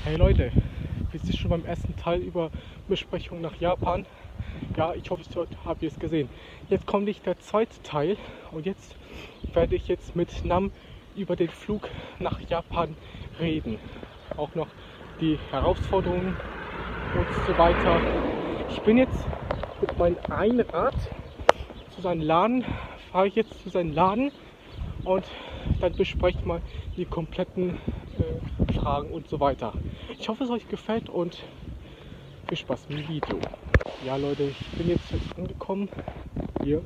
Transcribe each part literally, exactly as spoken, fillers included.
Hey Leute, wir sind schon beim ersten Teil über Besprechung nach Japan. Ja, ich hoffe, habt ihr es gesehen. Jetzt kommt nicht der zweite Teil und jetzt werde ich jetzt mit Nam über den Flug nach Japan reden. Auch noch die Herausforderungen und so weiter. Ich bin jetzt mit meinem Einrad zu seinem Laden, fahre ich jetzt zu seinem Laden und dann bespreche ich mal die kompletten äh, Fragen und so weiter. Ich hoffe, es euch gefällt und viel Spaß mit dem Video. Ja Leute, ich bin jetzt, jetzt angekommen hier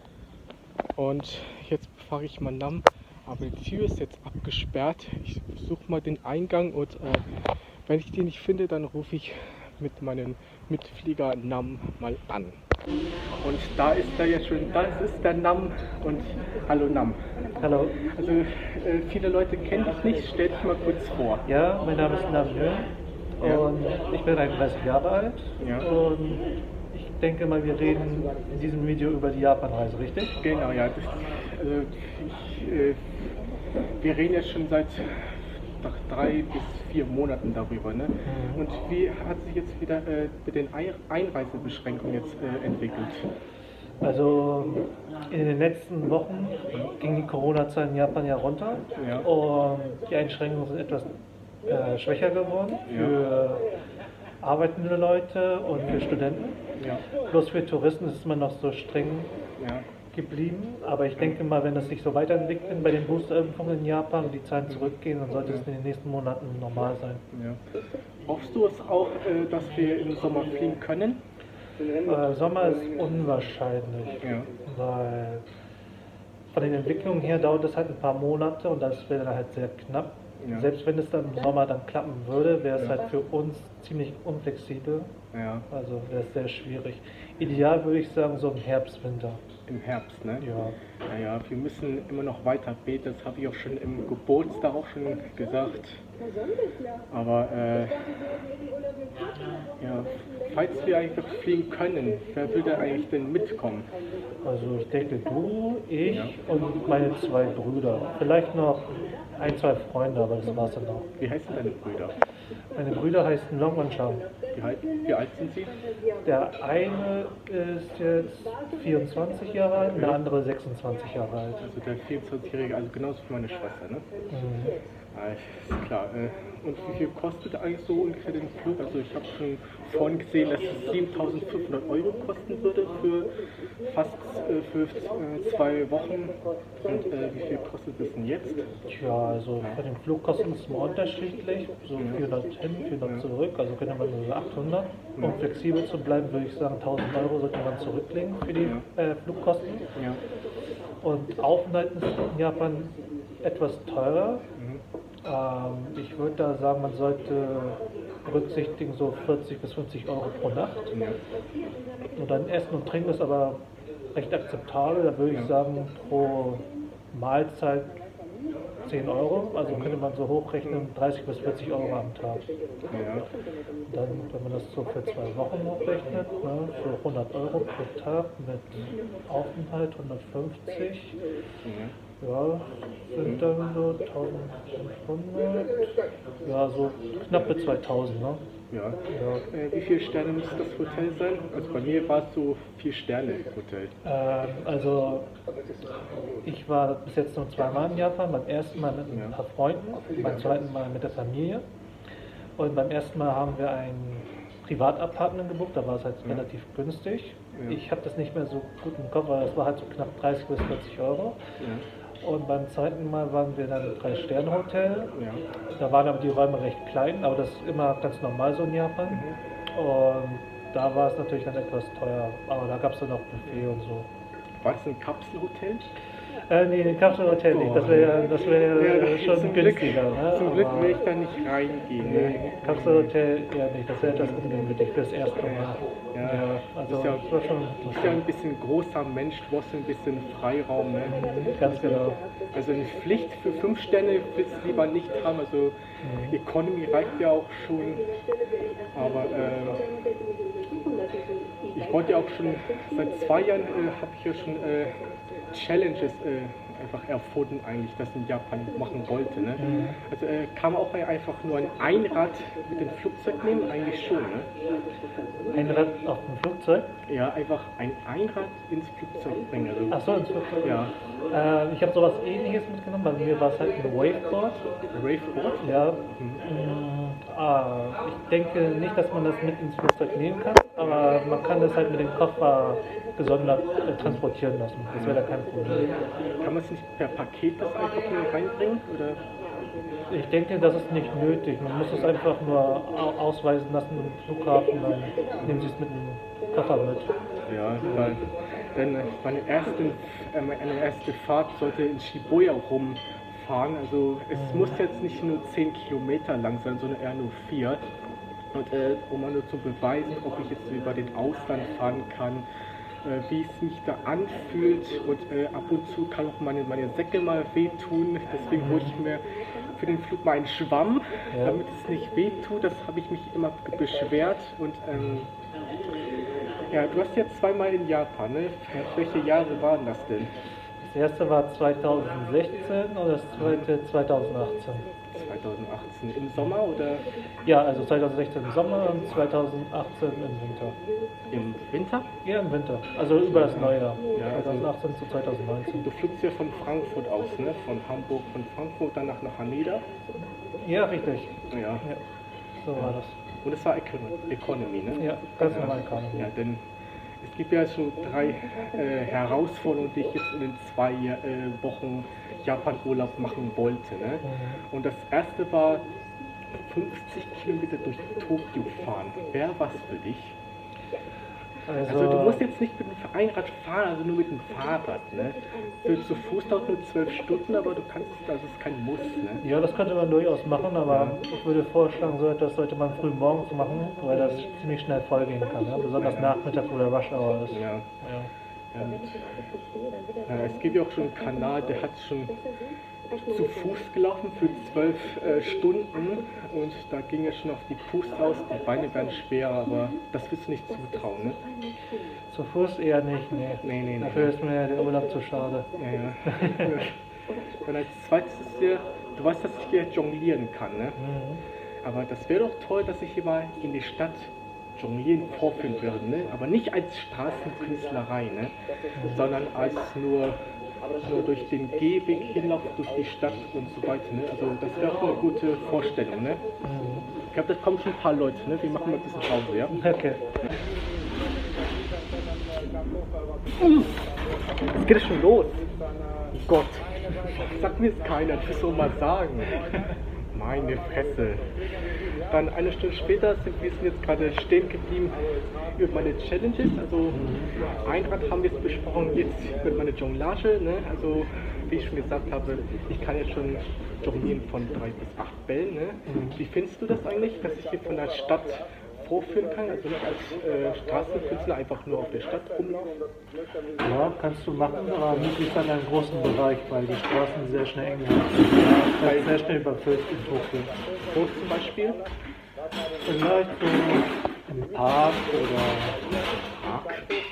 und jetzt fahre ich mal Nam, aber die Tür ist jetzt abgesperrt. Ich suche mal den Eingang und äh, wenn ich den nicht finde, dann rufe ich mit meinem Mitflieger Nam mal an. Und da ist er jetzt schon, das ist der Nam und hallo Nam. Hallo. Also äh, viele Leute kennen dich nicht, stell dich mal kurz vor. Ja, mein Name ist Nam Nguyen Ja. und ich bin einunddreißig Jahre alt. Ja. Und ich denke mal, wir reden in diesem Video über die Japanreise, richtig? Genau, ja. Das, also ich, äh, wir reden jetzt schon seit drei bis vier Monaten darüber. Ne? Mhm. Und wie hat sich jetzt wieder äh, mit den Einreisebeschränkungen jetzt äh, entwickelt? Also in den letzten Wochen ging die Corona-Zahl in Japan ja runter, Ja. und die Einschränkungen sind etwas äh, schwächer geworden für arbeitende Leute und für Studenten. Ja. Bloß für Touristen ist es immer noch so streng Ja. geblieben, aber ich denke mal, wenn das sich so weiterentwickelt bei den Boosterimpfungen in Japan und die Zahlen zurückgehen, dann sollte es in den nächsten Monaten normal sein. Ja. Hoffst du es auch, äh, dass wir im Sommer fliegen können? Äh, Sommer ist unwahrscheinlich, Ja. weil von den Entwicklungen her dauert es halt ein paar Monate und das wäre dann halt sehr knapp. Ja. Selbst wenn es dann im Sommer dann klappen würde, wäre es Ja. halt für uns ziemlich unflexibel, Ja. also wäre es sehr schwierig. Ideal würde ich sagen, so im Herbst, Winter. Im Herbst, ne? Ja. Naja, wir müssen immer noch weiter beten, das habe ich auch schon im Geburtstag auch schon gesagt. Aber äh, ja, falls wir eigentlich noch fliegen können, wer würde eigentlich denn mitkommen? Also ich denke du, ich Ja. und meine zwei Brüder. Vielleicht noch ein, zwei Freunde, aber das war's dann auch. Wie heißen deine Brüder? Meine Brüder heißen Long und Shang. Wie, alt- wie alt sind sie? Der eine ist jetzt vierundzwanzig Jahre alt und der andere sechsundzwanzig Jahre alt. Also der vierundzwanzigjährige, also genauso wie meine Schwester, ne? Mhm. Ja, ist klar. äh, Und wie viel kostet eigentlich so ungefähr den Flug? Also ich habe schon vorhin gesehen, dass es siebentausendfünfhundert Euro kosten würde für fast äh, für äh, zwei Wochen. Und äh, wie viel kostet es denn jetzt? Tja, also von den Flugkosten ist es immer unterschiedlich. So vierhundert hin, vierhundert zurück, also könnte man nur so achthundert. Um flexibel zu bleiben, würde ich sagen, tausend Euro sollte man zurücklegen für die äh, Flugkosten. Ja. Und Aufenthalt ist in Japan etwas teurer. Mhm. Ähm, ich würde da sagen, man sollte berücksichtigen so vierzig bis fünfzig Euro pro Nacht. Ja. Und dann Essen und Trinken ist aber recht akzeptabel. Da würde ich Ja. sagen, pro Mahlzeit zehn Euro. Also könnte man so hochrechnen, dreißig bis vierzig Euro am Tag. Ja. Dann, wenn man das so für zwei Wochen hochrechnet, ne, so hundert Euro pro Tag mit Aufenthalt hundertfünfzig. Ja. Ja, sind dann so eintausendfünfhundert, ja, so knappe zweitausend, ne? Ja. Ja. Äh, wie viele Sterne muss das Hotel sein? Also bei mir war es so vier Sterne Hotel. Ähm, also, ich war bis jetzt nur zweimal in Japan, beim ersten Mal mit ein paar Freunden, beim zweiten Mal mit der Familie. Und beim ersten Mal haben wir ein Privatapartment gebucht, da war es halt Ja. relativ günstig. Ja. Ich habe das nicht mehr so gut im Kopf, aber das war halt so knapp dreißig bis vierzig Euro. Ja. Und beim zweiten Mal waren wir dann im Drei-Sterne-Hotel. Ja. Da waren aber die Räume recht klein, aber das ist immer ganz normal so in Japan. Mhm. Und da war es natürlich dann etwas teuer, aber da gab es dann auch Buffet und so. War es ein Kapselhotel? Äh, nee, ein Kapselhotel nicht, das wäre das wär Ja, das- schon zum Glück- günstiger. Ne? Zum Glück Aber will ich da nicht reingehen. Ne? nee, Kapselhotel eher nicht, das wäre etwas ungemütlich fürs erste Mal. Ja, Ja, also ist ja, das war schon du bist ja ein bisschen großer Mensch, du brauchst ein bisschen Freiraum. Ne? ganz genau. Also eine Pflicht für fünf Sterne willst du lieber nicht haben. Also Economy reicht ja auch schon. Aber ähm, ich wollte ja auch schon, seit zwei Jahren äh, habe ich ja schon äh, Challenges äh, einfach erfunden eigentlich, das in Japan machen wollte. Ne? Mhm. Also äh, kann man auch einfach nur ein Einrad mit dem Flugzeug nehmen? Eigentlich schon, ne? Einrad auf dem Flugzeug? Ja, einfach ein Einrad ins Flugzeug bringen. Also, Ach so, ins Flugzeug? Ja. Äh, ich habe sowas ähnliches mitgenommen, bei mir war es halt ein Waveboard. Waveboard? Ja. Mhm. Mm, ah, ich denke nicht, dass man das mit ins Flugzeug nehmen kann, aber man kann das halt mit dem Koffer gesondert äh, transportieren lassen. Das wäre da kein Problem. Kann man es nicht per Paket das einfach nur reinbringen? Oder? Ich denke, das ist nicht nötig. Man muss es einfach nur au- ausweisen lassen im Flughafen, dann nehmen sie es mit dem Koffer mit. Ja, weil denn meine erste, äh, meine erste Fahrt sollte in Shibuya rumfahren. Also es Mhm. muss jetzt nicht nur zehn Kilometer lang sein, sondern eher nur vier. Und äh, um mal nur zu beweisen, ob ich jetzt über den Ausland fahren kann, äh, wie es mich da anfühlt, und äh, ab und zu kann auch meine, meine Säcke mal wehtun. Deswegen hole ich mir für den Flug mal einen Schwamm, Ja. damit es nicht wehtut. Das habe ich mich immer beschwert. Und ähm, ja, du warst jetzt zweimal in Japan, ne? Welche Jahre waren das denn? Das erste war zweitausendsechzehn und das zweite zweitausendachtzehn. zweitausendachtzehn im Sommer oder Ja, also zweitausendsechzehn im Sommer und zweitausendachtzehn im Winter. im Winter? Ja, im Winter. Also über das Neujahr. Ja, also- zweitausendachtzehn zu zweitausendneunzehn. Du fliegst ja von Frankfurt aus, ne? Von Hamburg, von Frankfurt danach nach Haneda. Ja, richtig. Ja. Ja, so war das. Und es war Econ Economy, ne? Ja, ganz normal kam. Ja, denn es gibt ja so drei äh, Herausforderungen, die ich jetzt in den zwei äh, Wochen Japan-Urlaub machen wollte. Ne? Mhm. Und das erste war fünfzig Kilometer durch Tokio fahren. Wäre was für dich? Also, Also du musst jetzt nicht mit dem Einrad fahren, also nur mit dem Fahrrad. Ne? Für zu Fuß dauert nur zwölf Stunden, aber du kannst, also es ist kein Muss. Ne? ja, das könnte man durchaus machen, aber ich würde vorschlagen, so etwas sollte man früh morgens machen, weil das ziemlich schnell vollgehen kann. Ja? Besonders Ja. nachmittags, wo der Rush Hour ist. Ja. Ja. Ja, mit, ja, es gibt ja auch schon einen Kanal, der hat schon zu Fuß gelaufen für zwölf äh, Stunden, und da ging er schon auf die Puste aus, die Beine werden schwer, aber das willst du nicht zutrauen, ne? Zu Fuß eher nicht, nee. Nee, nee, nee. Dafür ist mir der Urlaub zu schade. Ja, ja. Und als zweites ist dir, du weißt, dass ich hier jonglieren kann, ne? Mhm. Aber das wäre doch toll, dass ich hier mal in die Stadt jonglieren vorführen würde, ne? Aber nicht als Straßenkünstlerei, ne? Sondern als nur, nur durch den Gehweg hinlauf durch die Stadt und so weiter, ne? Also das wäre auch eine gute Vorstellung, ne? Mhm. Ich glaube, das kommen schon ein paar Leute, ne? Wir machen mal ein bisschen Pause, ja? Okay. Jetzt geht es schon los. Oh Gott, sag mir jetzt keiner, ich will es auch mal sagen. Meine Fresse. Dann eine Stunde später sind wir sind jetzt gerade stehen geblieben über meine Challenges. Also Einrad haben wir jetzt besprochen, jetzt mit meiner Jonglage. Ne? Also wie ich schon gesagt habe, ich kann jetzt schon jonglieren von drei bis acht Bällen. Ne? Wie findest du das eigentlich, dass ich hier von der Stadt vorführen kann, also nicht als äh, Straßenkünstler einfach nur auf der Stadt rumlaufen? Ja, kannst du machen, aber möglichst an einem großen Bereich, weil die Straßen sehr schnell eng sind. Ja, weil sehr schnell überfüllt in Tokio. Wo zum Beispiel? Vielleicht so im Park oder Park.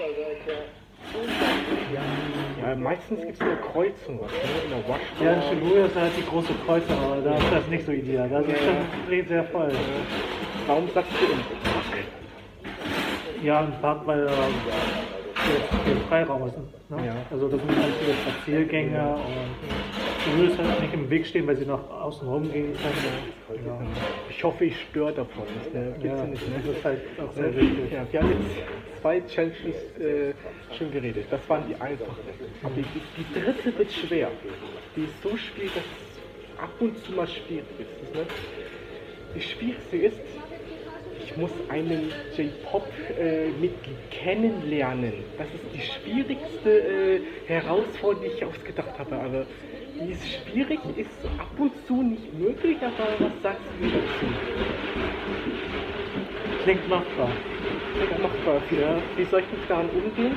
Ja, meistens gibt es eine Kreuzung, was, ne? In der Watchtower. ja, in Shibuya ist halt die große Kreuzung, aber da ist das nicht so ideal. Da ist es schon sehr voll. Warum sagst du im Park? Ja, im Park, weil äh, der, der Freiraum ist. Ne? Ja. Also das sind ganz viele Spaziergänger und du willst halt nicht im Weg stehen, weil sie nach außen rumgehen können. Ja. Ich hoffe, ich störe davon nicht. Ne? Geht's Ja, ja nicht, ne? das ist halt auch sehr wichtig. Ja, wir haben jetzt zwei Challenges äh, schon geredet. Das waren die einfachen. Aber die, die dritte wird schwer. Die ist so schwierig, dass es ab und zu mal schwierig ist. Ne? Die schwierigste ist, ich muss einen J-Pop-Mitglied kennenlernen. Das ist die schwierigste äh, Herausforderung, die ich ausgedacht habe. Aber die ist schwierig, ist ab und zu nicht möglich, aber was sagst du dazu? Klingt machbar. Klingt machbar. Ja. Wie soll ich mich daran umgehen?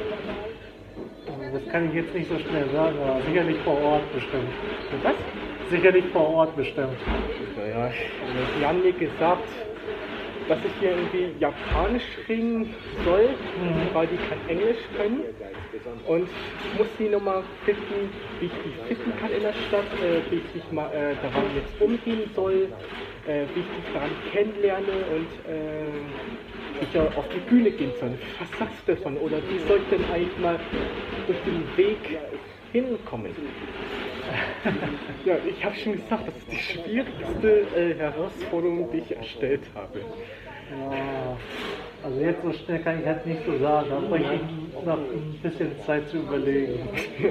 Das kann ich jetzt nicht so schnell sagen, aber sicherlich vor Ort bestimmt. Was? Sicherlich vor Ort bestimmt. Naja, die haben mir gesagt, dass ich hier irgendwie Japanisch reden soll, mhm. weil die kein Englisch können. Und ich muss die nochmal finden, wie ich die finden kann in der Stadt, äh, wie ich mich mal äh, daran jetzt umgehen soll, äh, wie ich dich daran kennenlerne und äh, wie ich ja auf die Bühne gehen soll. Was sagst du davon? Oder wie soll ich denn eigentlich mal durch den Weg hinkommen? Ja, ich habe schon gesagt, das ist die schwierigste äh, Herausforderung, die ich erstellt habe. Ja, also jetzt so schnell kann ich halt nicht so sagen, da brauche ich noch ein bisschen Zeit zu überlegen.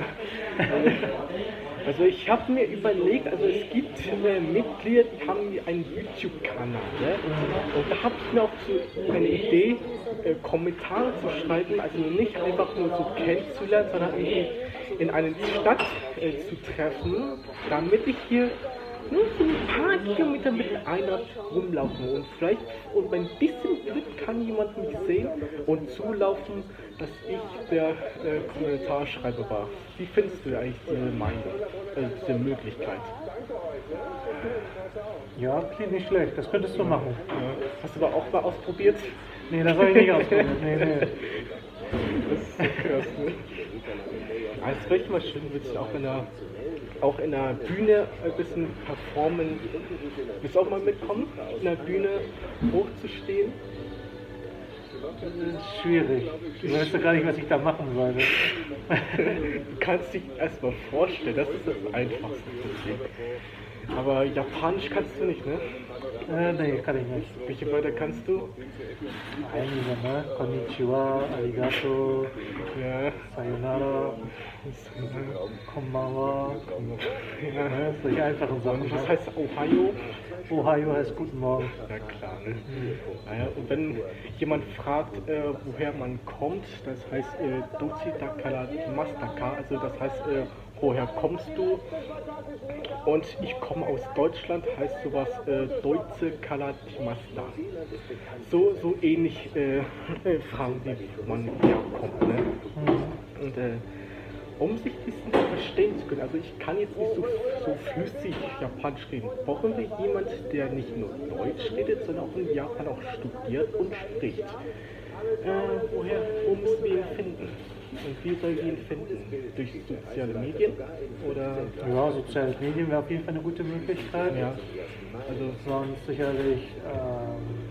Also ich habe mir überlegt, also es gibt äh, Mitglieder, die haben einen YouTube-Kanal, ne? Und da habe ich mir auch so eine Idee, äh, Kommentare zu schreiben, also nicht einfach nur so kennenzulernen, sondern irgendwie in eine Stadt äh, zu treffen, damit ich hier nur so ein paar Kilometer mit dem Einrad rumlaufen und vielleicht und ein bisschen Glück kann jemand mich sehen und zulaufen, dass ich der äh, Kommentarschreiber war. Wie findest du eigentlich diese Meinung, äh, diese Möglichkeit? Ja, klingt nicht schlecht, das könntest du machen. Ja. Hast du aber auch mal ausprobiert? Nee, das habe ich nicht ausprobiert. Nee, nee. Das ist so krass, ne? Es wäre echt mal schön, würde ich auch in der auch in der Bühne ein bisschen performen. Willst du auch mal mitkommen, in der Bühne hochzustehen? Das ist schwierig. Ich weiß doch gar nicht, was ich da machen sollte. Du kannst dich erstmal vorstellen, das ist das Einfachste. Aber Japanisch kannst du nicht, ne? Äh, nee, kann ich nicht. Welche Wörter kannst du? Einige, ne? Konnichiwa, Arigato, ja. Sayonara, Konbanwa. Ja, ne? Solche einfachen Sachen. Und was heißt Ohio? Ohio heißt Guten Morgen. Ja klar, ne? Mhm. Naja, und wenn jemand fragt, äh, woher man kommt, das heißt äh, Dochi Dakara Mastaka, also das heißt, äh, woher kommst du? Und ich komme aus Deutschland, heißt sowas äh, Deutsche Kalatimasta. So, so ähnlich äh, äh, Fragen, wie man herkommt. Ne? Mhm. Und äh, um sich ein bisschen verstehen zu können, also ich kann jetzt nicht so, so flüssig Japanisch reden, brauchen wir jemanden, der nicht nur Deutsch redet, sondern auch in Japan auch studiert und spricht. Äh, woher, wo müssen wir ihn finden? Und wie sollen wir ihn finden? Durch soziale Medien? Oder? Ja, soziale Medien wäre auf jeden Fall eine gute Möglichkeit. Ja. Also sonst sicherlich ähm,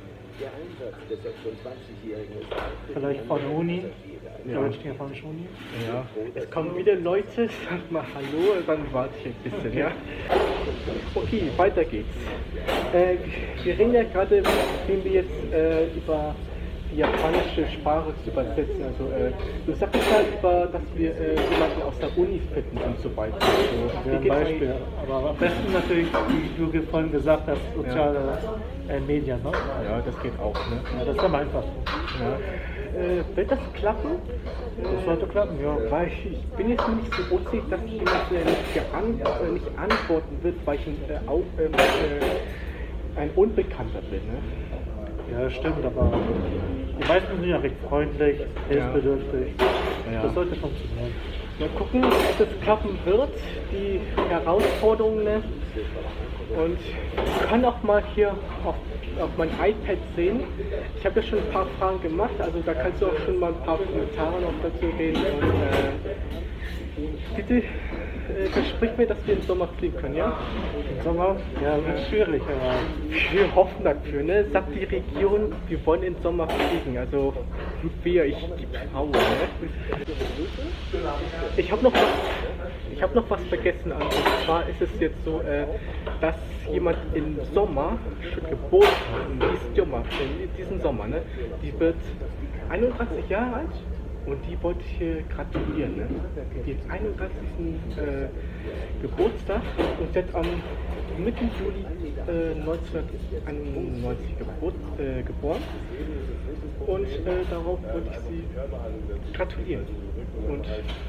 vielleicht von der Uni. Ja. Deutsch, japanische Uni. Ja. Es kommen wieder Leute, sag mal Hallo, dann warte ich ein bisschen, ja? Okay, weiter geht's. Äh, wir reden ja gerade, wie wir jetzt äh, über die japanische Sprache zu übersetzen. Also äh, du sagst ja über, dass wir äh, jemanden aus der Uni finden und so weiter. Also, ja, ein Beispiel. Aber am besten natürlich, wie du vorhin gesagt hast, soziale ja. äh, Medien, ne? Ja, das geht auch, ne? Ja, das ist am einfachsten. Ja. Äh, wird das klappen? Das sollte klappen, ja. Weil ich, ich bin jetzt nicht so unsicher, dass jemand äh, nicht, geant äh, nicht antworten wird, weil ich ein, äh, auch, äh, äh, ein Unbekannter bin. Ne? Ja, stimmt, aber die meisten sind ja recht freundlich, hilfsbedürftig. Ja. Das sollte funktionieren. Mal gucken, ob das klappen wird, die Herausforderungen. Ne? Und ich kann auch mal hier auf, auf mein iPad sehen. Ich habe ja schon ein paar Fragen gemacht, also da kannst du auch schon mal ein paar Kommentare noch dazu reden. Und, äh, bitte äh, versprich mir, dass wir im Sommer fliegen können, ja? Im Sommer? Ja, wird schwierig, aber wir hoffen dafür, ne? Sagt die Regierung, wir wollen im Sommer fliegen, also wir, ich gebe Haue, ne? Ich habe noch was, ich habe noch was vergessen, also, und zwar ist es jetzt so, äh, dass jemand im Sommer schon geboren hat, in diesem Sommer, in diesem Sommer, ne? Die wird einunddreißig Jahre alt. Und die wollte ich hier gratulieren, ne? Die hat einunddreißigsten Äh, Geburtstag und sie hat am Mitte Juli äh, neunzehnhunderteinundneunzig geburt, äh, geboren. Und äh, darauf wollte ich sie gratulieren. Und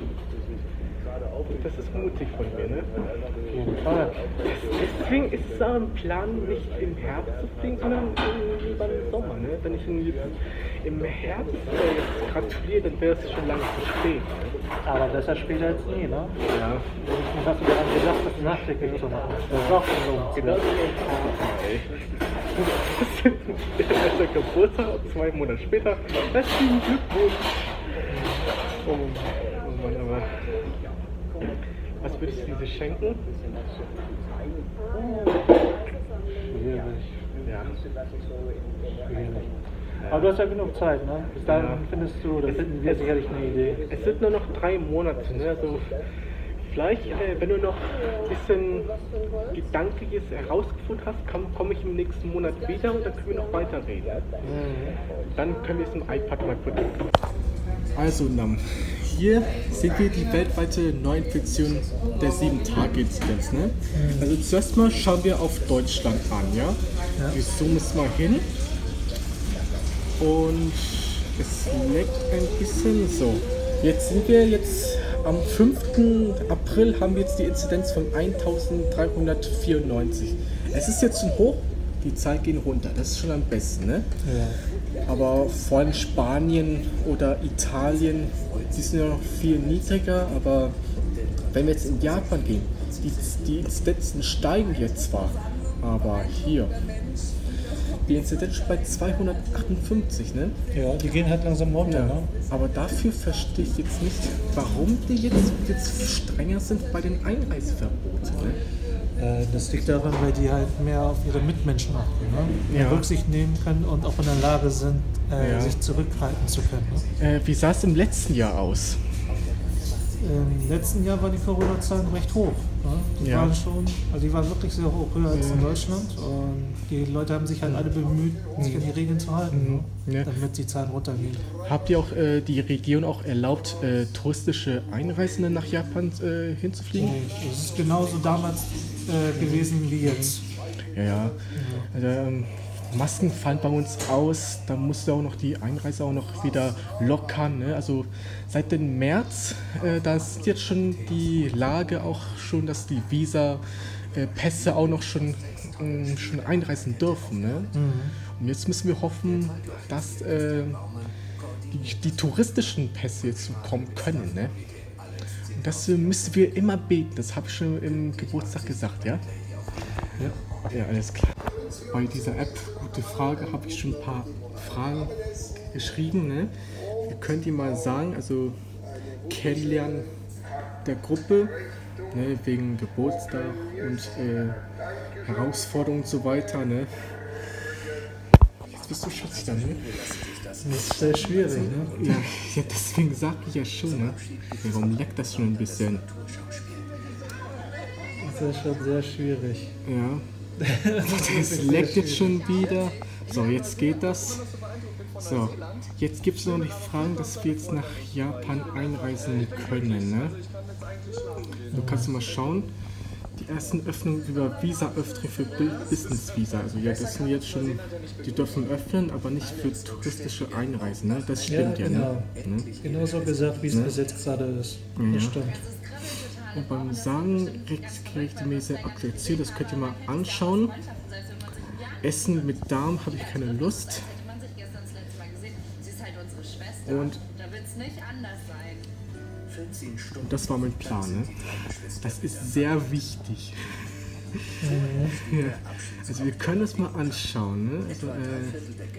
das ist mutig von mir, ne? Deswegen ist es auch ein Plan, nicht im Herbst zu fliegen, sondern lieber im Sommer, ne? Wenn ich im, im Herbst äh, jetzt gratuliere, dann wäre es schon lange zu spät. Aber besser später als nie, ne? Ja. Was hast du daran gedacht, das nachträglich zu machen? Das ist auch ein Genau wie ein Der erste Geburtstag, zwei Monate später. Herzlichen Glückwunsch! Oh, oh Mann, aber. Was würdest du dir schenken? Schwierig. Ja. Schwierig. Aber du hast ja genug Zeit, ne? Bis dahin Ja. findest du, da finden wir sicherlich eine Idee. Es sind nur noch drei Monate, ne? Also vielleicht, äh, wenn du noch ein bisschen Gedankliches herausgefunden hast, komme ich im nächsten Monat wieder und dann können wir noch weiterreden. Mhm. Dann können wir es im iPad mal putzen. Also Nam, hier sehen wir die weltweite Neuinfektion der sieben Tage Inzidenz. Ne? Also zuerst mal schauen wir auf Deutschland an, ja? Ja. Wir zoomen es mal hin. Und es leckt ein bisschen so. Jetzt sind wir jetzt am fünften April haben wir jetzt die Inzidenz von eintausenddreihundertvierundneunzig. Es ist jetzt schon hoch, die Zahlen gehen runter, das ist schon am besten, ne? Ja. Aber vor allem Spanien oder Italien, die sind ja noch viel niedriger, aber wenn wir jetzt in Japan gehen, die, die Inzidenzen steigen jetzt zwar, aber hier, die Inzidenz ist bei zweihundertachtundfünfzig, ne? Ja, die gehen halt langsam runter, ja. Ne? Aber dafür verstehe ich jetzt nicht, warum die jetzt, jetzt strenger sind bei den Einreiseverboten, ne? Das liegt daran, weil die halt mehr auf ihre Mitmenschen achten, ne? Mehr ja. Rücksicht nehmen können und auch in der Lage sind, äh, ja. sich zurückhalten zu können. Ne? Äh, wie sah es im letzten Jahr aus? Im letzten Jahr waren die Corona-Zahlen recht hoch. Ne? Die ja. waren schon, also die waren wirklich sehr hoch, höher als in Deutschland. Und die Leute haben sich halt alle bemüht, sich an die Regeln zu halten, mhm. ne? damit die Zahlen runtergehen. Habt ihr auch äh, die Regierung auch erlaubt, äh, touristische Einreisende nach Japan äh, hinzufliegen? Es ist genauso damals äh, gewesen wie jetzt. Ja, ja. Also, ähm, Masken fallen bei uns aus, da musste auch noch die Einreise auch noch wieder lockern. Ne? Also seit dem März, äh, da ist jetzt schon die Lage auch schon, dass die Visa, äh, Pässe auch noch schon, äh, schon einreisen dürfen. Ne? Mhm. Und jetzt müssen wir hoffen, dass äh, die, die touristischen Pässe jetzt kommen können. Ne? Und das äh, müssen wir immer beten, das habe ich schon im Geburtstag gesagt, ja? Ja, ja, alles klar. Bei dieser App, gute Frage, habe ich schon ein paar Fragen geschrieben. Ne? Ihr könnt ihr mal sagen, also kennenlernen der Gruppe, ne, wegen Geburtstag und äh, Herausforderungen und so weiter. Ne? Jetzt bist du schutzig dann, ne? Das ist sehr schwierig, ne? Ja, ja, deswegen sage ich ja schon, ne? Warum leckt das schon ein bisschen? Das ist schon sehr schwierig. Ja. Das leckt jetzt schon wieder. So, jetzt geht das. So, jetzt gibt es noch die Frage, dass wir jetzt nach Japan einreisen können. Ne? Du kannst mal schauen. Die ersten Öffnungen über Visa-Öffnung für Business-Visa. Also ja, das sind jetzt schon, die dürfen öffnen, aber nicht für touristische Einreisen. Ne? Das stimmt ja, ja genau. Ne? Genau so gesagt, wie es ne? bis jetzt gerade ist. Ja. Das stimmt. Und beim Sagen regelmäßig aktualisiert, das könnt ihr mal anschauen. Essen mit Darm habe ich keine Lust. Und Und das war mein Plan, ne? Das ist sehr wichtig. Mhm. Ja. Also wir können das mal anschauen, ne? Also, äh,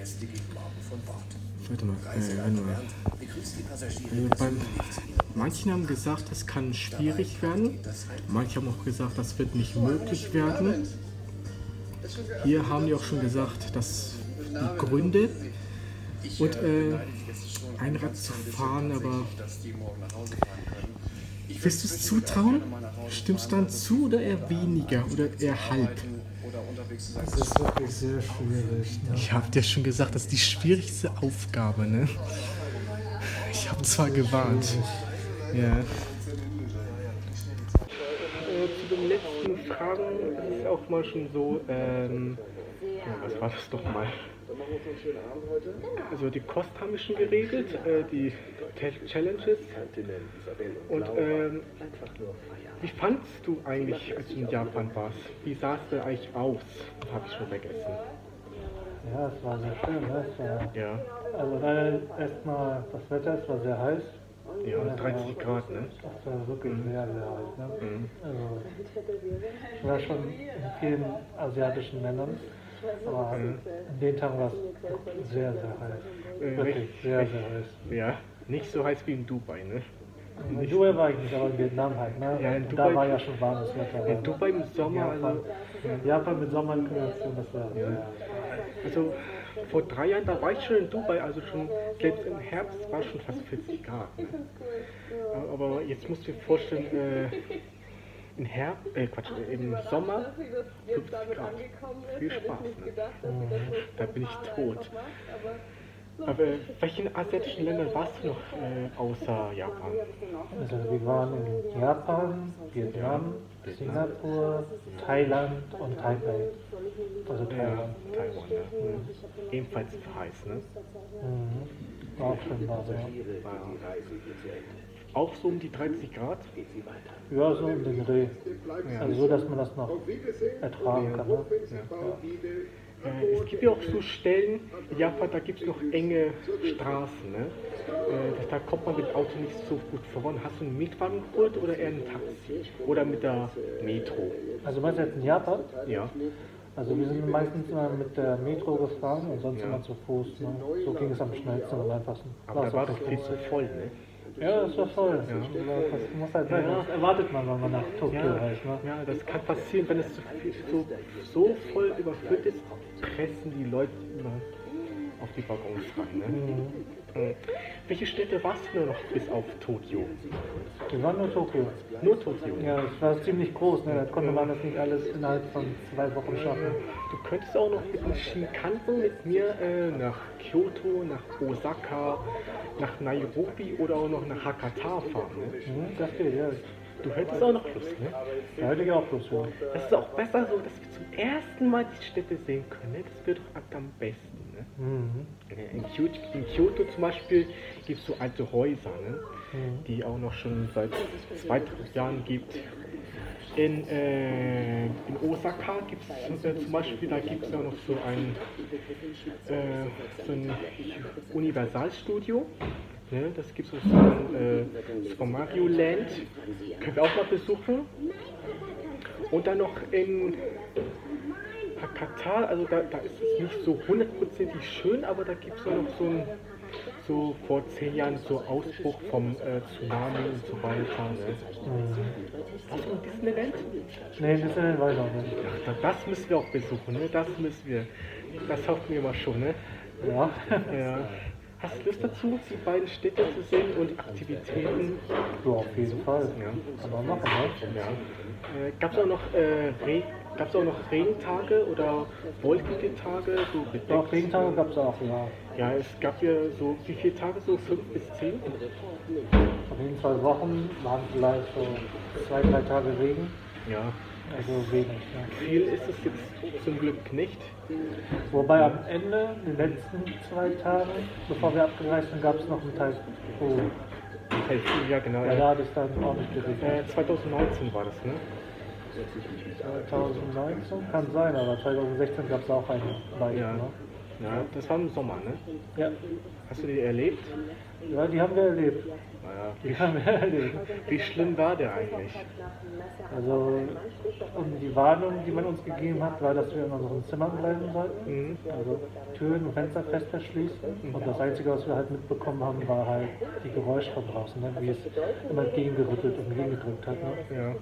warte mal, äh, warte mal. Also beim, manche haben gesagt, das kann schwierig werden. Manche haben auch gesagt, das wird nicht möglich werden. Hier haben die auch schon gesagt, dass die Gründe und äh, Einrad zu fahren, aber wirst du es zutrauen? Stimmst du dann zu oder eher weniger oder eher halb? Das ist wirklich sehr schwierig. Ne? Ich habe dir schon gesagt, das ist die schwierigste Aufgabe. Ne? Ich habe zwar gewarnt. Ja. Äh, zu den letzten Fragen ist es auch mal schon so, ähm, ja, was war das doch mal? Also die Kosten haben wir schon geregelt, äh, die Challenges. Und ähm, wie fandest du eigentlich, als du in Japan warst? Wie sah es denn eigentlich aus? Habe ich schon vergessen. Ja, Ja, es war sehr schön. Ne? Es war, Ja. also leider erstmal das Wetter, es war sehr heiß. Ja, und dreißig Grad, ne? Das war wirklich Mhm. sehr, sehr heiß. Ne? Mhm. Also, ich war schon in vielen asiatischen Ländern, aber Mhm. an den Tagen war es sehr, sehr heiß. Äh, Wirklich recht- sehr, recht- sehr heiß. Ja, nicht so heiß wie in Dubai, ne? In Dubai war ich nicht, aber in Vietnam halt. Ne? Ja, in Und Dubai- da war ja schon warmes Wetter. In Dubai im Sommer, also, Japan, Japan mit Sommerkombination, das war Ja. sehr. also vor drei Jahren, da war ich schon in Dubai, also schon selbst im Herbst war schon fast vierzig Grad. Ne? Aber jetzt musst du dir vorstellen, äh, im Herbst, äh Quatsch, im Sommer fünfzig Grad. Viel Spaß, ne? Da bin ich tot. Aber welchen asiatischen Ländern warst du noch äh, außer Japan? Also wir waren in Japan, Vietnam, Singapur, Thailand und Taipei. Also Ja, Thailand. Taiwan, ja. Mhm. Ebenfalls heiß, ne? Mhm. War auch schön warm, ja. Auch so um die dreißig Grad? Ja, so um den Dreh. Ja. Also so, dass man das noch ertragen kann. Ne? Äh, es gibt ja auch so Stellen in Japan, da gibt es noch enge Straßen. Ne? Äh, da kommt man mit dem Auto nicht so gut voran. Hast du einen Mietwagen geholt oder eher ein Taxi? Oder mit der Metro? Also meinst du jetzt in Japan? Ja. Also wir sind meistens immer mit der Metro gefahren und sonst Ja. immer zu Fuß. Ne? So ging es am schnellsten und einfachsten. Aber da es war auch doch nicht viel groß. zu voll, ne? Ja, das war voll. Ja. Das muss halt sein. Ja. Das erwartet man, wenn man nach Tokio Ja, reist. Ne? ja, das kann passieren, wenn es so, viel, so, so voll überfüllt ist, pressen die Leute immer auf die Waggons ran. Ne? Mhm. Äh, Welche Städte warst du noch bis auf Tokio? Wir waren nur Tokio. Nur Tokio? Ja, es war ziemlich groß. Ne? Da konnte man das nicht alles innerhalb von zwei Wochen schaffen. Du könntest auch noch mit dem Shinkansen mit mir äh, nach Kyoto, nach Osaka, nach Nairobi oder auch noch nach Hakata fahren. Ne? Mhm, das geht, ja. Du hättest auch noch Lust, ne? Da hätte ich auch Lust, ja. Das ist auch besser so, dass wir zum ersten Mal die Städte sehen können. Ne? Das wird doch am besten. Ne? Mhm. In Kyoto, in Kyoto zum Beispiel gibt es so alte Häuser, ne? Mhm. Die auch noch schon seit zweitausend Jahren gibt. In, äh, in Osaka gibt es äh, zum Beispiel, da gibt es auch noch so ein, äh, so ein Universalstudio. Ne? Das gibt es so ein äh, Super Mario Land. Können wir auch mal besuchen. Und dann noch in Hakata, also da, da ist es nicht so hundertprozentig schön, aber da gibt es auch noch so ein, so vor zehn Jahren so Ausbruch vom äh, Tsunami und so weiter. Ne? Mhm. Warst du in Disneyland? Nee, das ist war ich noch nicht. Ach, das müssen wir auch besuchen, ne? Das müssen wir. Das hoffen wir mal schon, ne? Ja. Ja. Hast du Lust dazu, die beiden Städte zu sehen und Aktivitäten? Ja, auf jeden Fall. Ja. Kann man machen, ne? Ja. Äh, Gab es auch noch äh, Re Gab's auch noch Regentage oder wolkige Tage? So bedeckt? Doch, Regentage gab es auch, ja. Ja, es gab ja so, wie viele Tage? So fünf bis zehn? Auf jeden Fall Wochen waren vielleicht so zwei, drei Tage Regen. Ja. Also wenig, ja. Viel ist es jetzt zum Glück nicht. Wobei am Ende, den letzten zwei Tagen, bevor wir abgereist sind, gab es noch einen Teil. Oh, Ja, genau. ja, da hat es dann auch nicht geregnet. Äh, zwanzig neunzehn war das, ne? zwanzig neunzehn kann sein, aber zwanzig sechzehn gab es auch einen Wein. Ja. Ne? Ja, das war im Sommer, ne? Ja. Hast du die erlebt? Ja, die haben wir erlebt. Naja, Die haben wir erlebt. wie schlimm war der eigentlich? Also, und die Warnung, die man uns gegeben hat, war, dass wir in unseren Zimmern bleiben sollten. Mhm. Also Türen und Fenster fest verschließen. Und das Einzige, was wir halt mitbekommen haben, war halt die Geräusche von draußen, ne? Wie es immer gegengerüttelt und gegengedrückt hat. Ne? Ja.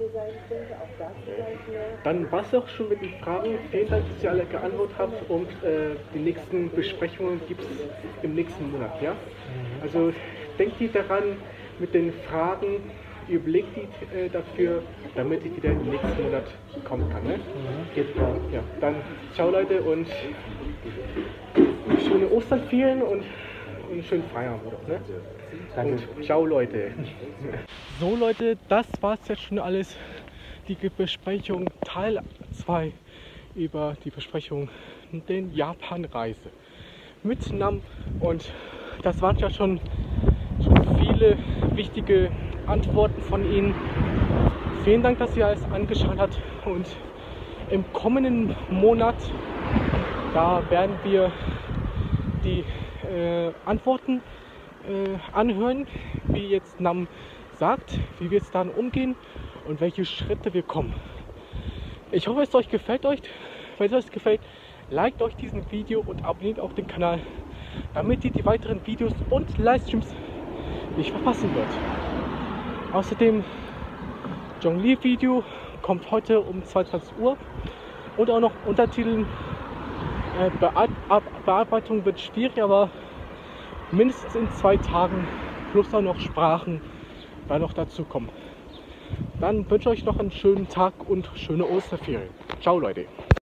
Dann war es auch schon mit den Fragen. Vielen Dank, dass ihr alle geantwortet habt und äh, die nächsten Besprechungen gibt es im nächsten Monat. Ja? Also denkt ihr daran mit den Fragen, überlegt die äh, dafür, damit ich wieder im nächsten Monat kommen kann. Ne? Mhm. Geht klar. Ja, dann ciao Leute und schöne Ostern vielen und einen schönen Feierabend. Ne? Danke. Und ciao Leute. So Leute, das war's jetzt schon alles. Die Besprechung Teil zwei über die Besprechung den Japan-Reise mit Nam, und das waren ja schon, schon viele wichtige Antworten von Ihnen. Vielen Dank, dass ihr alles angeschaut habt, und im kommenden Monat Da werden wir die äh, Antworten äh, anhören, wie jetzt Nam sagt, wie wir jetzt dann umgehen und welche Schritte wir kommen. Ich hoffe, es euch gefällt euch. Wenn es euch gefällt, liked euch diesen Video und abonniert auch den Kanal, damit ihr die weiteren Videos und Livestreams nicht verpassen wird. Außerdem Jonglier-Video kommt heute um zweiundzwanzig Uhr und auch noch Untertiteln. Äh, Bear Bearbeitung wird schwierig, aber mindestens in zwei Tagen plus auch noch Sprachen werden noch dazu kommen. Dann wünsche ich euch noch einen schönen Tag und schöne Osterferien. Ciao Leute.